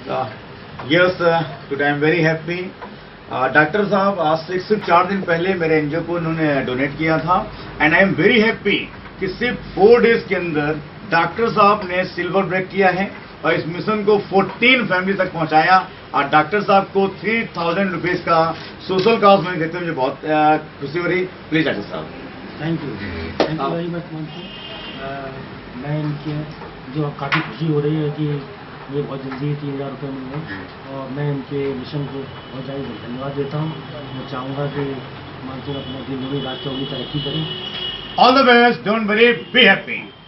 Yes, today I am very happy. Doctor साहब आज से 4 दिन पहले मेरे एनजीओ को उन्होंने डोनेट किया था and I am very happy कि सिर्फ 4 डेज के अंदर डॉक्टर साहब ने सिल्वर ब्रेक किया है और इस मिशन को 14 फैमिली तक पहुंचाया और डॉक्टर साहब को 3000 रुपीज का सोशल काज में देते हुए मुझे बहुत खुशी हो रही। प्लीज डॉक्टर साहब। Thank you very much Mantu. मैं इनके जो काफ़ी खुशी हो रही है कि मुझे बहुत जल्दी 3000 रुपये मिल गए और मैं इनके मिशन को बहुत ज़्यादा धन्यवाद देता हूँ। मैं चाहूँगा कि मानसून अपना दिल्ली राष्ट्र की तरक्की करें। All the best, don't worry, be happy.